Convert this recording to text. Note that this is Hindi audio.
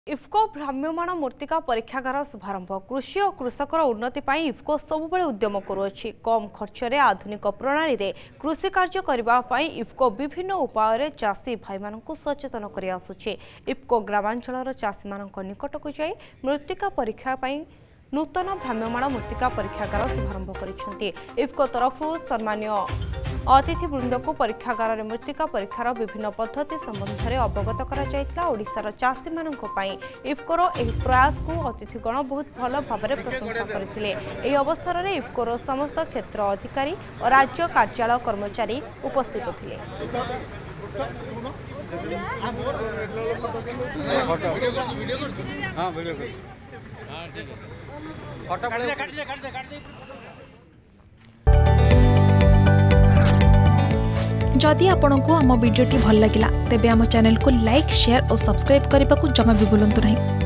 इफ्को भ्राम्यमाण मूर्तिका परीक्षागार शुभारंभ कृषि और कृषकर उन्नति पाई इफ्को सबुबले उद्यम करुअछि। कम खर्च रे आधुनिक प्रणाली रे कृषि कार्य करबा पाई इफ्को विभिन्न उपाय रे चाषी भाई मानकु सचेतन करि आसुछि। इफ्को ग्रामांचलर चाषी मानक निकटकु जाई मृत्तिका परीक्षा पाई नूतन भ्राम्यमाण मूर्तिका परीक्षागार शुभारंभ करिसेंति। इफ्को तरफ सम्मान्य अतिथि वृंद को परीक्षागार में मृत्तिका परीक्षार विभिन्न पद्धति संबंध में अवगत करा ओडिशार चाषी मानक पई इफ्कोर एही प्रयास को अतिथिगण बहुत भल भाव में प्रशंसा करथिले। एही अवसर में इफ्कोर समस्त क्षेत्र अधिकारी और राज्य कार्यालय कर्मचारी उपस्थित थिले। जदि आपंक आम भिडी भल लगा तेब आम चैनल को लाइक शेयर और सब्सक्राइब करने को जमा भी भूलु नहीं।